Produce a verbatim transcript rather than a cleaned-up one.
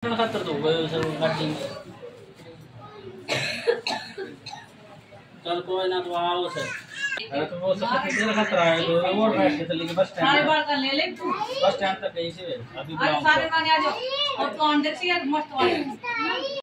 खातर तो गए सर गाड़ी चल कोई ना तो आओ सर अरे तो वो सब तेरा खतरा है तो और बैठ के चलेंगे बस स्टैंड सारे बार कर ले ले तू बस स्टैंड तक कैसे अभी सारे मांगे आ जाओ और तो अंदर से मस्त वाले